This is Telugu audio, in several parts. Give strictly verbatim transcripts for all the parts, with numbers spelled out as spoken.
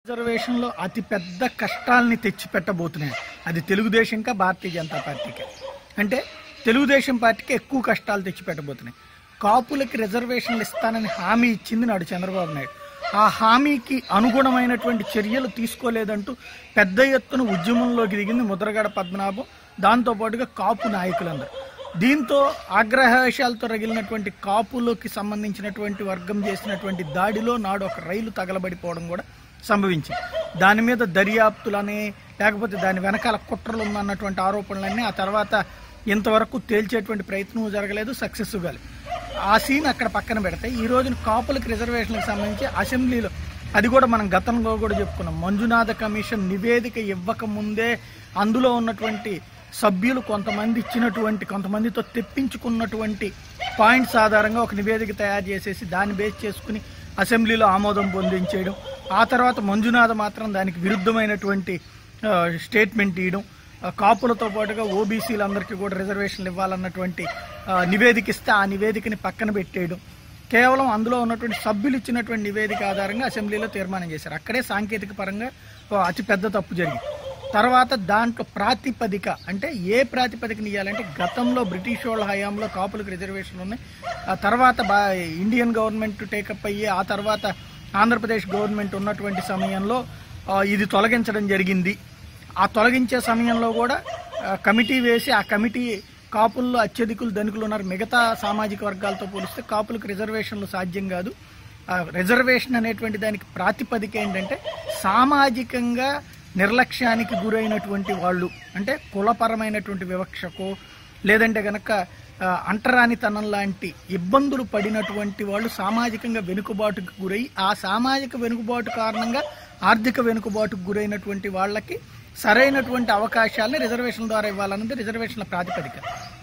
రిజర్వేషన్లో అతి పెద్ద కష్టాల్ని తెచ్చిపెట్టబోతున్నాయి. అది తెలుగుదేశంకా భారతీయ జనతా పార్టీకి. అంటే తెలుగుదేశం పార్టీకి ఎక్కువ కష్టాలు తెచ్చిపెట్టబోతున్నాయి. కాపులకి రిజర్వేషన్లు ఇస్తానని హామీ ఇచ్చింది నాడు చంద్రబాబు నాయుడు. ఆ హామీకి అనుగుణమైనటువంటి చర్యలు తీసుకోలేదంటూ పెద్ద ఎత్తున ఉద్యమంలోకి దిగింది ముద్రగడ పద్మనాభం, దాంతోపాటుగా కాపు నాయకులందరూ. దీంతో ఆగ్రహవేశాలతో రగిలినటువంటి కాపులకి సంబంధించినటువంటి వర్గం చేసినటువంటి దాడిలో నాడు ఒక రైలు తగలబడిపోవడం కూడా సంభవించింది. దాని మీద దర్యాప్తులని లేకపోతే దాని వెనకాల కుట్రలు ఉందన్నటువంటి ఆరోపణలన్నీ ఆ తర్వాత ఇంతవరకు తేల్చేటువంటి ప్రయత్నం జరగలేదు, సక్సెస్ కాలేదు. ఆ సీన్ అక్కడ పక్కన పెడితే ఈ రోజున కాపులకు రిజర్వేషన్లకు సంబంధించి అసెంబ్లీలో అది కూడా మనం గతంలో కూడా చెప్పుకున్నాం. మంజునాథ కమిషన్ నివేదిక ఇవ్వక ముందే అందులో ఉన్నటువంటి సభ్యులు కొంతమంది ఇచ్చినటువంటి కొంతమందితో తెప్పించుకున్నటువంటి పాయింట్స్ ఆధారంగా ఒక నివేదిక తయారు చేసేసి దాన్ని బేస్ చేసుకుని అసెంబ్లీలో ఆమోదం పొందించేయడం, ఆ తర్వాత మంజునాథ మాత్రం దానికి విరుద్ధమైనటువంటి స్టేట్మెంట్ ఇవ్వడం, కాపులతో పాటుగా ఓబీసీలందరికీ కూడా రిజర్వేషన్లు ఇవ్వాలన్నటువంటి నివేదిక ఇస్తే ఆ నివేదికని పక్కన పెట్టేయడం, కేవలం అందులో ఉన్నటువంటి సభ్యులు ఇచ్చినటువంటి నివేదిక ఆధారంగా అసెంబ్లీలో తీర్మానం చేశారు. అక్కడే సాంకేతిక పరంగా అతి పెద్ద తప్పు జరిగింది. తర్వాత దాంట్లో ప్రాతిపదిక అంటే ఏ ప్రాతిపదికని ఇవ్వాలంటే గతంలో బ్రిటిష్ వాళ్ళ హయాంలో కాపులకు రిజర్వేషన్లు ఉన్నాయి. ఆ తర్వాత బా ఇండియన్ గవర్నమెంట్ టేకప్ అయ్యి ఆ తర్వాత ఆంధ్రప్రదేశ్ గవర్నమెంట్ ఉన్నటువంటి సమయంలో ఇది తొలగించడం జరిగింది. ఆ తొలగించే సమయంలో కూడా కమిటీ వేసి ఆ కమిటీ కాపుల్లో అత్యధికులు ధనికులు ఉన్నారు. మిగతా సామాజిక వర్గాలతో పోలిస్తే కాపులకు రిజర్వేషన్లు సాధ్యం కాదు. రిజర్వేషన్ అనేటువంటి దానికి ప్రాతిపదిక ఏంటంటే సామాజికంగా నిర్లక్ష్యానికి గురైనటువంటి వాళ్ళు, అంటే కులపరమైనటువంటి వివక్షకో లేదంటే కనుక అంటరానితనం లాంటి ఇబ్బందులు పడినటువంటి వాళ్ళు సామాజికంగా వెనుకబాటుకు గురై ఆ సామాజిక వెనుకబాటు కారణంగా ఆర్థిక వెనుకబాటుకు గురైనటువంటి వాళ్ళకి సరైనటువంటి అవకాశాలని రిజర్వేషన్ ద్వారా ఇవ్వాలన్నది రిజర్వేషన్ల ప్రాతిపదిక.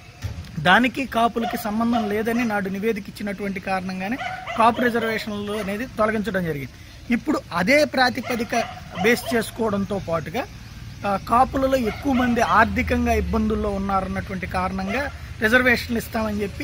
దానికి కాపులకి సంబంధం లేదని నాడు నివేదిక ఇచ్చినటువంటి కారణంగానే కాపు రిజర్వేషన్లు అనేది తొలగించడం జరిగింది. ఇప్పుడు అదే ప్రాతిపదిక బేస్ చేసుకోవడంతో పాటుగా కాపులలో ఎక్కువ మంది ఆర్థికంగా ఇబ్బందుల్లో ఉన్నారన్నటువంటి కారణంగా రిజర్వేషన్లు ఇస్తామని చెప్పి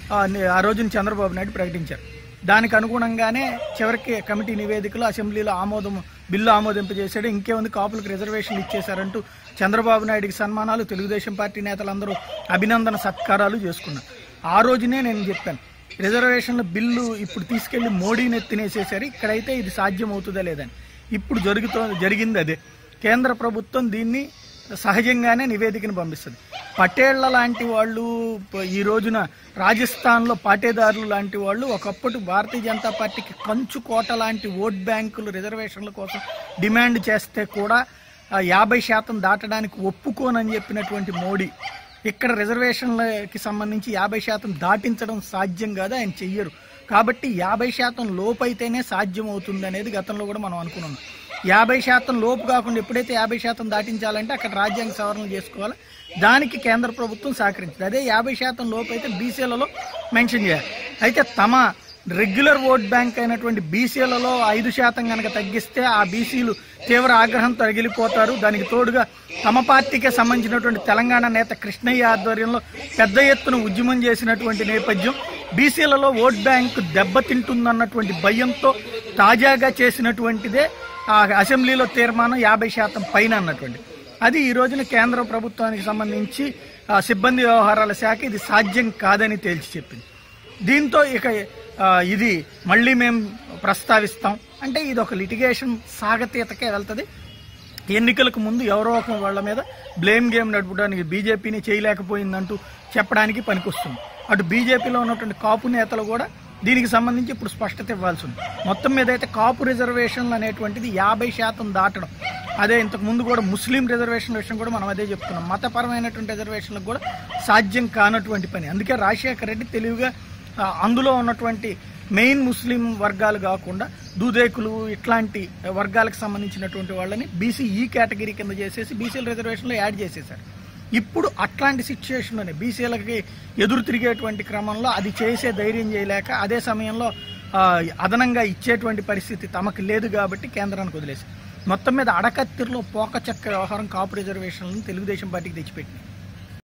ఆ రోజున చంద్రబాబు నాయుడు ప్రకటించారు. దానికి అనుగుణంగానే చివరికి కమిటీ నివేదికలో అసెంబ్లీలో ఆమోదం బిల్లు ఆమోదింపజేశాడు. ఇంకేముంది, కాపులకు రిజర్వేషన్లు ఇచ్చేశారంటూ చంద్రబాబు నాయుడికి సన్మానాలు, తెలుగుదేశం పార్టీ నేతలందరూ అభినందన సత్కారాలు చేసుకున్నారు. ఆ రోజునే నేను చెప్పాను, రిజర్వేషన్ల బిల్లు ఇప్పుడు తీసుకెళ్లి మోడీని ఎత్తినేసేసారు, ఇక్కడైతే ఇది సాధ్యం అవుతుందా లేదని. ఇప్పుడు జరుగుతో జరిగింది అదే. కేంద్ర ప్రభుత్వం దీన్ని సహజంగానే నివేదికను పంపిస్తుంది. పటేళ్ల లాంటి వాళ్ళు, ఈ రోజున రాజస్థాన్లో పాటేదారులు లాంటి వాళ్ళు ఒకప్పుడు భారతీయ జనతా పార్టీకి కంచుకోట లాంటి ఓట్ బ్యాంకులు రిజర్వేషన్ల కోసం డిమాండ్ చేస్తే కూడా యాభై శాతం దాటడానికి ఒప్పుకోనని చెప్పినటువంటి మోడీ ఇక్కడ రిజర్వేషన్లకి సంబంధించి యాభై శాతం దాటించడం సాధ్యం కాదు, ఆయన చెయ్యరు. కాబట్టి యాభై శాతం లోపు అయితేనే సాధ్యం అవుతుంది అనేది గతంలో కూడా మనం అనుకున్నాం. యాభై శాతం లోపు కాకుండా ఎప్పుడైతే యాభై శాతం దాటించాలంటే అక్కడ రాజ్యాంగ సవరణలు చేసుకోవాలి. దానికి కేంద్ర ప్రభుత్వం సహకరించింది. అదే యాభై శాతం లోపు అయితే బీసీలలో మెన్షన్ చేయాలి. అయితే తమ రెగ్యులర్ ఓట్ బ్యాంక్ అయినటువంటి బీసీలలో ఐదు శాతం కనుక తగ్గిస్తే ఆ బీసీలు తీవ్ర ఆగ్రహంతో రగిలిపోతారు. దానికి తోడుగా తమ పార్టీకే సంబంధించినటువంటి తెలంగాణ నేత కృష్ణయ్య ఆధ్వర్యంలో పెద్ద ఎత్తున ఉద్యమం చేసినటువంటి నేపథ్యం, బీసీలలో ఓట్ బ్యాంక్ దెబ్బతింటుందన్నటువంటి భయంతో తాజాగా చేసినటువంటిదే ఆ అసెంబ్లీలో తీర్మానం యాభై శాతం పైన అన్నటువంటి. అది ఈ రోజున కేంద్ర ప్రభుత్వానికి సంబంధించి సిబ్బంది వ్యవహారాల శాఖ ఇది సాధ్యం కాదని తేల్చి చెప్పింది. దీంతో ఇక ఇది మళ్ళీ మేము ప్రస్తావిస్తాం అంటే ఇది ఒక లిటిగేషన్ సాగతీతకే వెళ్తుంది. ఎన్నికలకు ముందు ఎవరో ఒక వాళ్ళ మీద బ్లేమ్ గేమ్ నడపడానికి బీజేపీని చేయలేకపోయిందంటూ చెప్పడానికి పనికొస్తుంది. అటు బీజేపీలో ఉన్నటువంటి కాపు నేతలు కూడా దీనికి సంబంధించి ఇప్పుడు స్పష్టత ఇవ్వాల్సి ఉంది. మొత్తం మీద అయితే కాపు రిజర్వేషన్లు అనేటువంటిది యాభై శాతం దాటడం, అదే ఇంతకు ముందు కూడా ముస్లిం రిజర్వేషన్ల విషయం కూడా మనం అదే చెప్తున్నాం. మతపరమైనటువంటి రిజర్వేషన్లకు కూడా సాధ్యం కానటువంటి పని. అందుకే రాజశేఖర రెడ్డి తెలివిగా అందులో ఉన్నటువంటి మెయిన్ ముస్లిం వర్గాలు కాకుండా దూదేకులు ఇట్లాంటి వర్గాలకు సంబంధించినటువంటి వాళ్ళని బీసీ ఈ కేటగిరీ కింద చేసేసి బీసీల రిజర్వేషన్లో యాడ్ చేసేశారు. ఇప్పుడు అట్లాంటి సిచ్యువేషన్లోనే బీసీలకి ఎదురు తిరిగేటువంటి క్రమంలో అది చేసే ధైర్యం చేయలేక అదే సమయంలో అదనంగా ఇచ్చేటువంటి పరిస్థితి తమకు లేదు కాబట్టి కేంద్రానికి వదిలేసి మొత్తం మీద అడకత్తిరిలో పోక చెక్క వ్యవహారం కాపు రిజర్వేషన్లను తెలుగుదేశం పార్టీకి తెచ్చిపెట్టింది.